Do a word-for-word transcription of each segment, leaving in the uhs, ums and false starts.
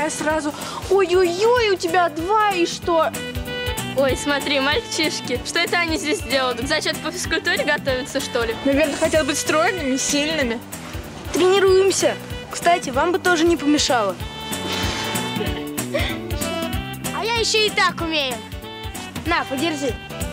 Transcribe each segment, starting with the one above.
я сразу: ой-ой-ой, у тебя два, и что? Ой, смотри, мальчишки, что это они здесь делают? К зачету по физкультуре готовятся, что ли? Наверное, хотят быть стройными, сильными. Тренируемся. Кстати, вам бы тоже не помешало. А я еще и так умею. На, подержи.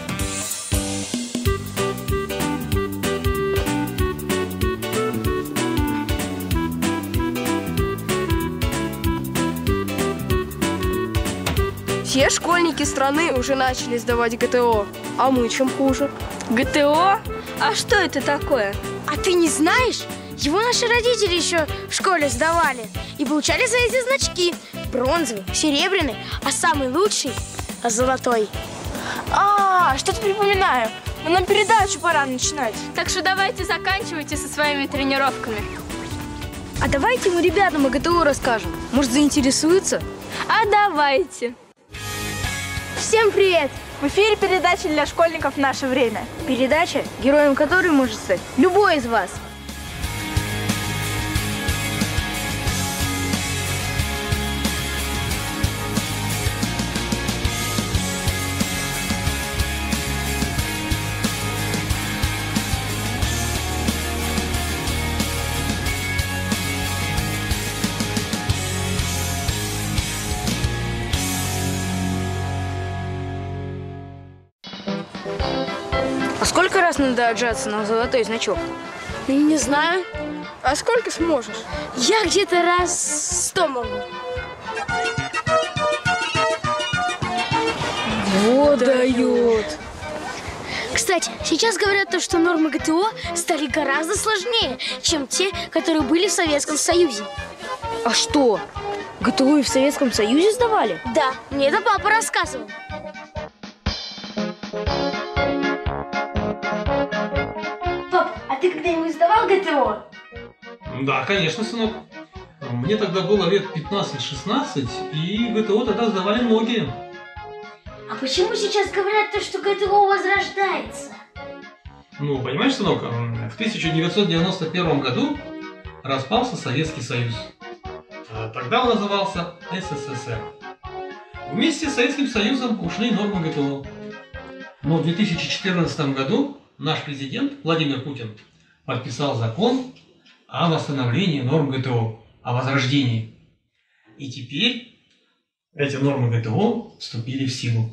Все школьники страны уже начали сдавать ГТО. А мы чем хуже? ГТО? А что это такое? А ты не знаешь? Его наши родители еще в школе сдавали. И получали за эти значки. Бронзовый, серебряный, а самый лучший – золотой. А, что-то припоминаю. Но нам передачу пора начинать. Так что давайте заканчивайте со своими тренировками. А давайте мы ребятам о ГТО расскажем. Может, заинтересуются? А давайте. Всем привет! В эфире передача для школьников «Наше время». Передача, героем которой может стать любой из вас. А сколько раз надо отжаться на золотой значок? Не знаю. А сколько сможешь? Я где-то раз сто могу. Вот дает. Кстати, сейчас говорят то, что нормы ГТО стали гораздо сложнее, чем те, которые были в Советском Союзе. А что? ГТО и в Советском Союзе сдавали? Да, мне это папа рассказывал. Пап, а ты когда-нибудь сдавал ГТО? Да, конечно, сынок. Мне тогда было лет пятнадцать-шестнадцать, и ГТО тогда сдавали многие. А почему сейчас говорят то, что ГТО возрождается? Ну, понимаешь, сынок, в тысяча девятьсот девяносто первом году распался Советский Союз. Тогда он назывался СССР. Вместе с Советским Союзом ушли нормы ГТО. Но в две тысячи четырнадцатом году наш президент Владимир Путин подписал закон о восстановлении норм ГТО, о возрождении. И теперь эти нормы ГТО вступили в силу.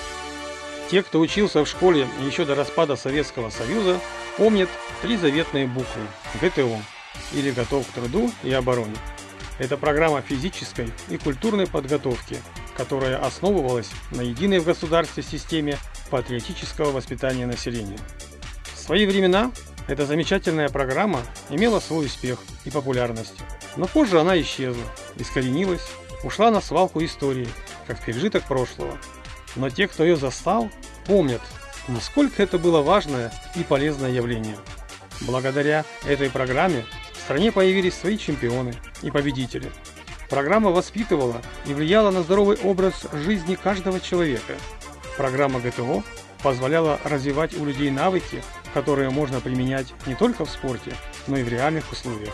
Те, кто учился в школе еще до распада Советского Союза, помнят три заветные буквы ГТО, или «Готов к труду и обороне». Это программа физической и культурной подготовки, которая основывалась на единой в государстве системе патриотического воспитания населения. В свои времена эта замечательная программа имела свой успех и популярность, но позже она исчезла, искоренилась, ушла на свалку истории, как пережиток прошлого. Но те, кто ее застал, помнят, насколько это было важное и полезное явление. Благодаря этой программе в стране появились свои чемпионы и победители. Программа воспитывала и влияла на здоровый образ жизни каждого человека. Программа ГТО позволяла развивать у людей навыки, которые можно применять не только в спорте, но и в реальных условиях.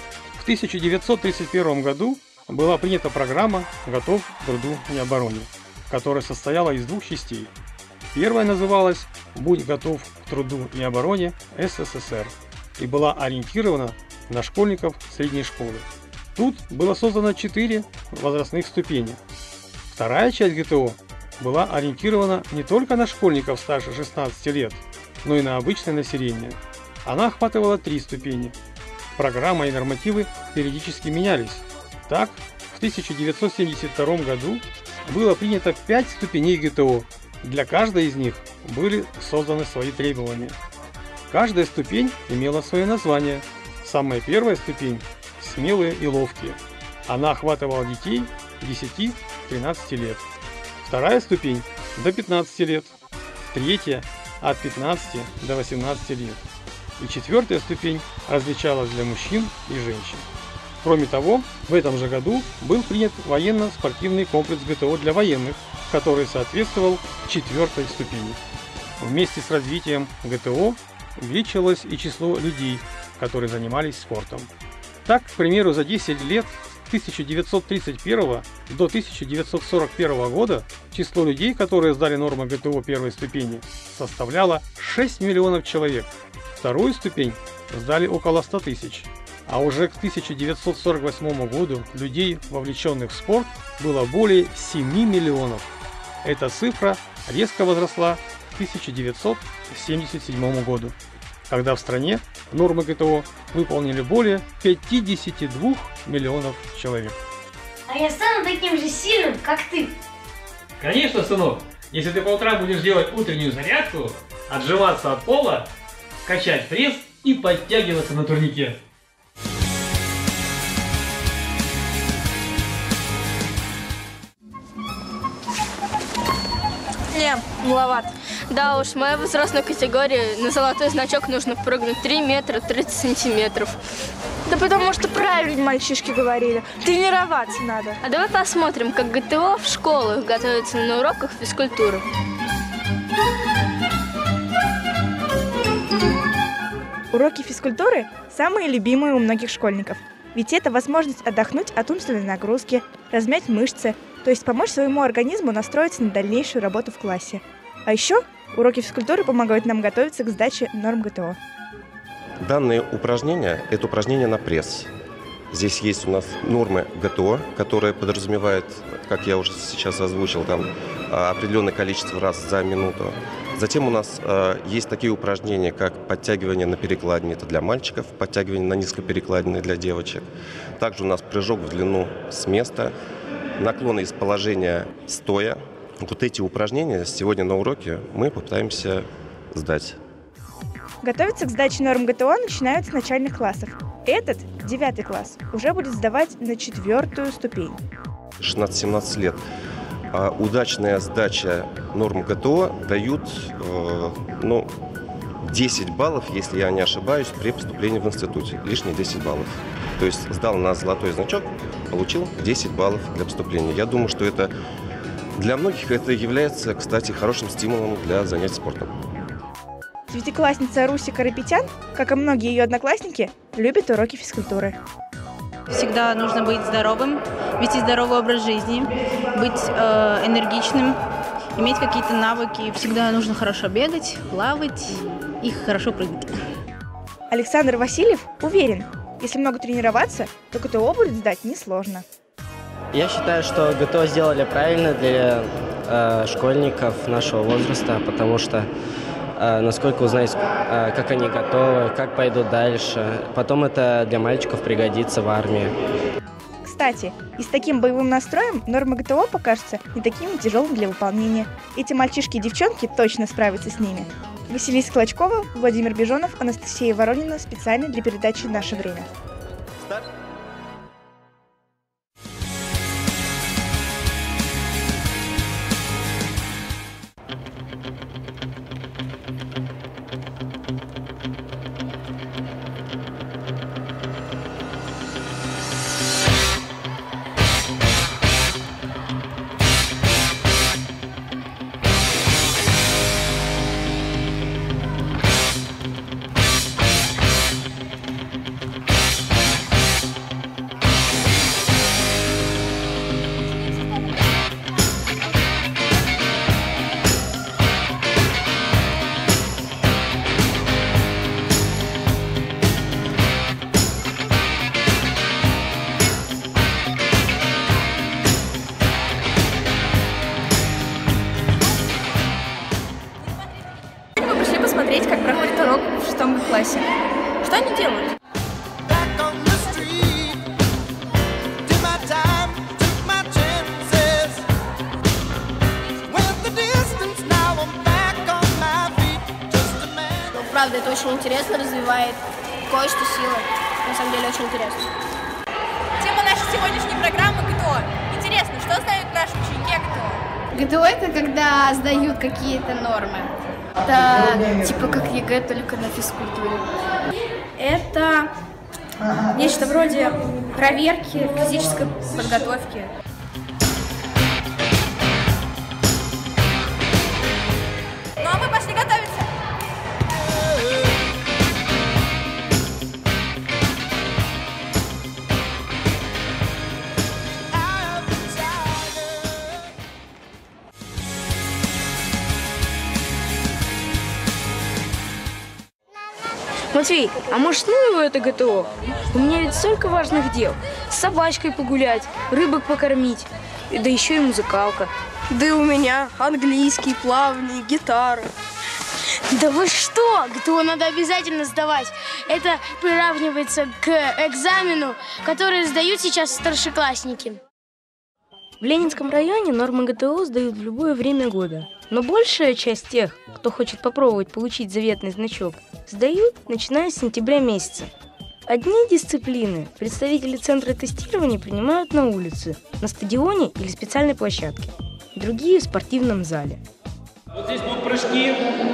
В тысяча девятьсот тридцать первом году была принята программа «Готов к труду и обороне», которая состояла из двух частей. Первая называлась «Будь готов к труду и обороне СССР» и была ориентирована на школьников средней школы. Тут было создано четыре возрастных ступени. Вторая часть ГТО была ориентирована не только на школьников старше шестнадцати лет, но и на обычное население. Она охватывала три ступени. Программа и нормативы периодически менялись. Так, в тысяча девятьсот семьдесят втором году было принято пять ступеней ГТО. Для каждой из них были созданы свои требования. Каждая ступень имела свое название. Самая первая ступень – смелые и ловкие. Она охватывала детей десяти-тринадцати лет. Вторая ступень – до пятнадцати лет. Третья – от пятнадцати до восемнадцати лет. И четвертая ступень различалась для мужчин и женщин. Кроме того, в этом же году был принят военно-спортивный комплекс ГТО для военных, который соответствовал четвертой ступени. Вместе с развитием ГТО увеличилось и число людей, которые занимались спортом. Так, к примеру, за десять лет тысяча девятьсот тридцать первого до тысяча девятьсот сорок первого года число людей, которые сдали нормы ГТО первой ступени, составляло шесть миллионов человек. Вторую ступень сдали около ста тысяч. А уже к тысяча девятьсот сорок восьмому году людей, вовлеченных в спорт, было более семи миллионов. Эта цифра резко возросла к тысяча девятьсот семьдесят седьмому году, когда в стране нормы ГТО выполнили более пятидесяти двух миллионов человек. А я стану таким же сильным, как ты. Конечно, сынок, если ты по утрам будешь делать утреннюю зарядку, отжиматься от пола, качать пресс и подтягиваться на турнике. Не, маловат. Да уж, в моей возрастной категории на золотой значок нужно прыгнуть три метра тридцать сантиметров. Да потому что правильно мальчишки говорили. Тренироваться надо. А давай посмотрим, как ГТО в школах готовится на уроках физкультуры. Уроки физкультуры – самые любимые у многих школьников. Ведь это возможность отдохнуть от умственной нагрузки, размять мышцы, то есть помочь своему организму настроиться на дальнейшую работу в классе. А еще уроки физкультуры помогают нам готовиться к сдаче норм ГТО. Данные упражнения – это упражнения на пресс. Здесь есть у нас нормы ГТО, которые подразумевают, как я уже сейчас озвучил, там определенное количество раз за минуту. Затем у нас э, есть такие упражнения, как подтягивание на перекладине, это для мальчиков, подтягивание на низкоперекладине для девочек. Также у нас прыжок в длину с места, наклоны из положения стоя. Вот эти упражнения сегодня на уроке мы попытаемся сдать. Готовиться к сдаче норм ГТО начинают с начальных классов. Этот, девятый класс, уже будет сдавать на четвертую ступень. шестнадцать-семнадцать лет. А удачная сдача норм ГТО дают э, ну, десять баллов, если я не ошибаюсь, при поступлении в институте. Лишние десять баллов. То есть сдал на золотой значок, получил десять баллов для поступления. Я думаю, что это для многих это является, кстати, хорошим стимулом для занятий спортом. Девятиклассница Руся Карапетян, как и многие ее одноклассники, любит уроки физкультуры. Всегда нужно быть здоровым, вести здоровый образ жизни, быть э, энергичным, иметь какие-то навыки. Всегда нужно хорошо бегать, плавать и хорошо прыгать. Александр Васильев уверен, если много тренироваться, то ГТО будет сдать несложно. Я считаю, что ГТО сделали правильно для э, школьников нашего возраста, потому что э, насколько узнать, э, как они готовы, как пойдут дальше. Потом это для мальчиков пригодится в армии. Кстати, и с таким боевым настроем нормы ГТО покажутся не такими тяжелыми для выполнения. Эти мальчишки и девчонки точно справятся с ними. Василиса Клочкова, Владимир Бежонов, Анастасия Воронина специально для передачи «Наше время». Как проходит урок в шестом классе. Что они делают? Ну, правда, это очень интересно, развивает кое-что силы. На самом деле, очень интересно. Тема нашей сегодняшней программы ГТО. Интересно, что знают наши ученики о ГТО? ГТО – это когда сдают какие-то нормы. Это типа как ЕГЭ, только на физкультуре. Это нечто вроде проверки физической подготовки. Ну а мы пошли готовиться. Матвей, а может, ну его это ГТО? У меня ведь столько важных дел. С собачкой погулять, рыбок покормить, да еще и музыкалка. Да и у меня английский, плавание, гитара. Да вы что? ГТО надо обязательно сдавать. Это приравнивается к экзамену, который сдают сейчас старшеклассники. В Ленинском районе нормы ГТО сдают в любое время года. Но большая часть тех, кто хочет попробовать получить заветный значок, сдают, начиная с сентября месяца. Одни дисциплины представители центра тестирования принимают на улице, на стадионе или специальной площадке. Другие в спортивном зале. Вот здесь будут прыжки,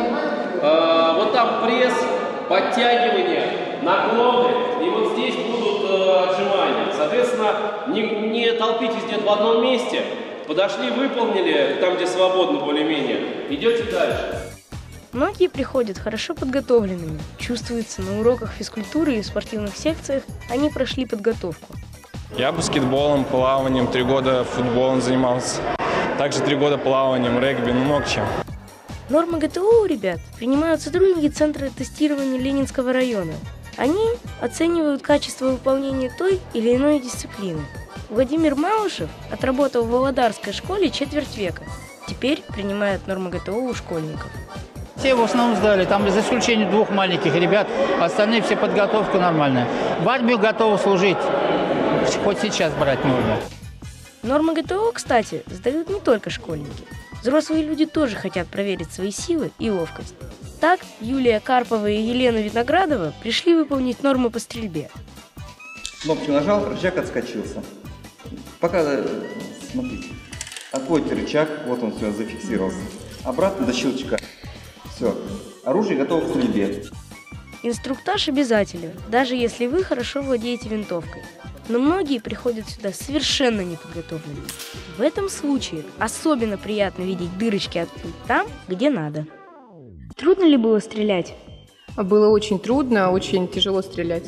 э, вот там пресс, подтягивания, наклоны, и вот здесь будут э, отжимания. Соответственно, не, не толпитесь где-то в одном месте, подошли, выполнили, там, где свободно более-менее, идете дальше. Многие приходят хорошо подготовленными. Чувствуется, на уроках физкультуры и в спортивных секциях они прошли подготовку. Я баскетболом, плаванием, три года футболом занимался. Также три года плаванием, регби, ну много чем. Нормы ГТО у ребят принимают сотрудники Центра тестирования Ленинского района. Они оценивают качество выполнения той или иной дисциплины. Владимир Малышев отработал в Володарской школе четверть века. Теперь принимает нормы ГТО у школьников. Все в основном сдали, там за исключением двух маленьких ребят, остальные все подготовка нормальная. В армию готовы служить, хоть сейчас брать можно. Нормы ГТО, кстати, сдают не только школьники. Взрослые люди тоже хотят проверить свои силы и ловкость. Так, Юлия Карпова и Елена Виноградова пришли выполнить нормы по стрельбе. Кнопку нажал, рычаг отскочился. Пока, смотрите, отводите рычаг, вот он все зафиксировался. Обратно до щелчка. Все, оружие готово к стрельбе. Инструктаж обязателен, даже если вы хорошо владеете винтовкой. Но многие приходят сюда совершенно неподготовленными. В этом случае особенно приятно видеть дырочки от пуль там, где надо. Трудно ли было стрелять? Было очень трудно, очень тяжело стрелять.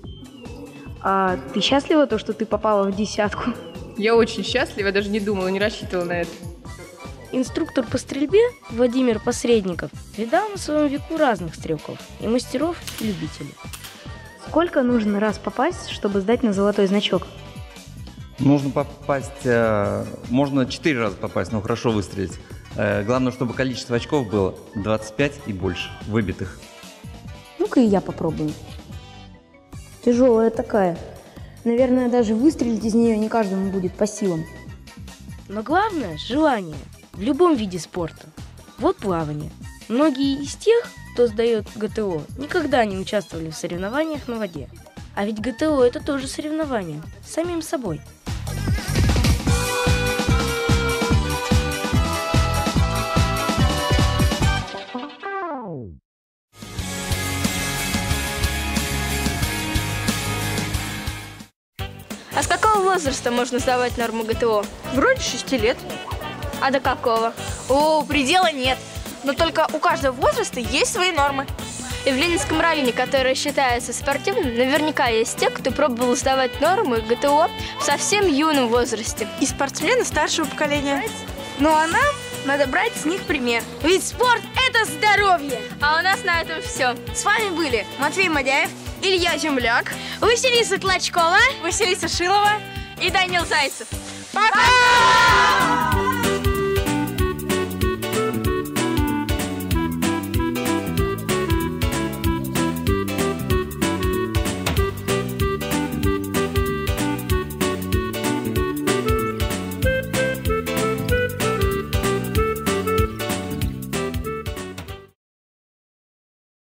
А ты счастлива, то, что ты попала в десятку? Я очень счастлива, даже не думала, не рассчитывала на это. Инструктор по стрельбе Владимир Посредников видал на своем веку разных стрелков, и мастеров, и любителей. Сколько нужно раз попасть, чтобы сдать на золотой значок? Нужно попасть, можно четыре раза попасть, но хорошо выстрелить. Главное, чтобы количество очков было двадцать пять и больше, выбитых. Ну-ка и я попробую. Тяжелая такая. Наверное, даже выстрелить из нее не каждому будет по силам. Но главное – желание. В любом виде спорта. Вот плавание. Многие из тех, кто сдает ГТО, никогда не участвовали в соревнованиях на воде. А ведь ГТО – это тоже соревнование. С самим собой. А с какого возраста можно сдавать норму ГТО? Вроде шести лет. А до какого? О, предела нет. Но только у каждого возраста есть свои нормы. И в Ленинском районе, который считается спортивным, наверняка есть те, кто пробовал сдавать нормы ГТО в совсем юном возрасте. И спортсмены старшего поколения. Ну а нам надо брать с них пример. Ведь спорт – это здоровье. А у нас на этом все. С вами были Матвей Мадяев, Илья Земляк, Василиса Клочкова, Василиса Шилова и Данил Зайцев. Пока!